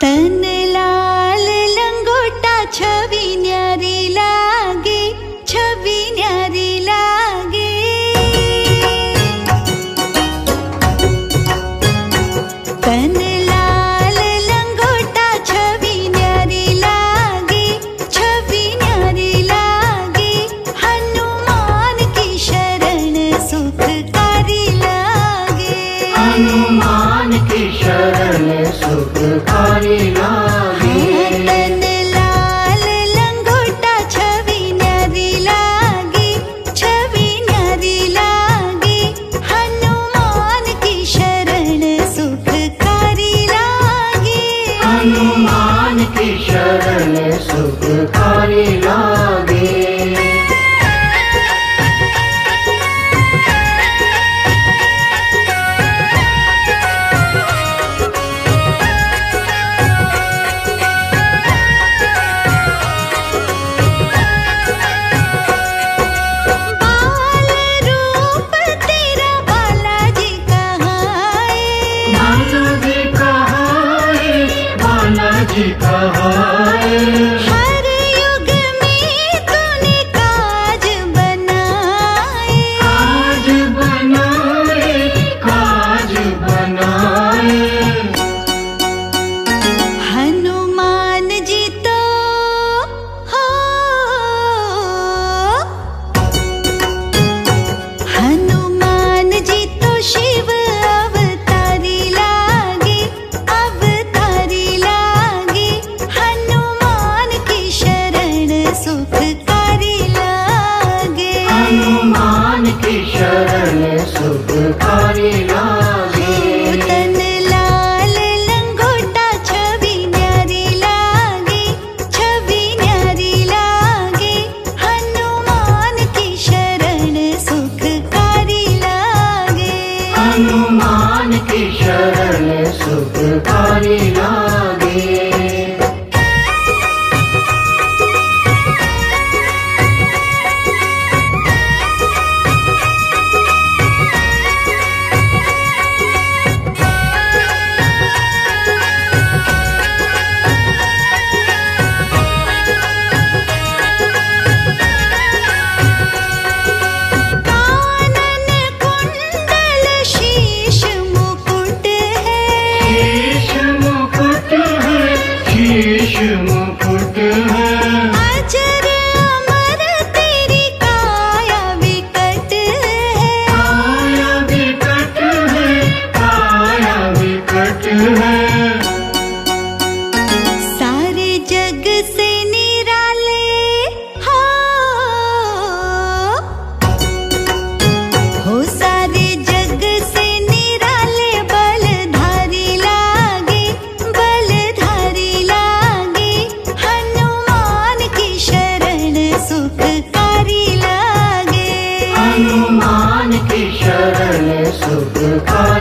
तन लाल लंगोटा छवि न्यारी लागे, छवि न्यारी लागे। तन लाल लंगोटा छवि न्यारी लागे, छवि न्यारी लागे। हनुमान की शरण सुखकारी लागे, हनुमान की शरण सुखकारी लागे। तन लाल लंगोटा छवि न्यारी लागे, छवि न्यारी लागे। हनुमान की शरण सुखकारी लागे, हनुमान की शरण सुखकारी लागे। हर युग में तूने काज बनाए, काज बनाए, काज बनाए। हनुमान जी तो हो, हनुमान जी तो शिव अवतारी लागे, अवतारी लागे। हनुमान की शरण सुखकारी लागे, हनुमान की शरण सुखकारी लागे। तन लाल लंगोटा छवि न्यारी लागे, छवि न्यारी लागे। हनुमान की शरण सुखकारी लागे, हनुमान की शरण सुखकारी लागे। कानन कुंडल शीश मुकुट है, शीश मुकुट है, शीश मुकुट है। अजर अमर तेरी काया विकट है, काया विकट है, काया विकट है। सारे जग से निराले हो सारे जग से निराले। बलधारी लागे, बलधारी लागे। हनुमान की शरण सुखकारी लागे, हनुमान की शरण सुखकारी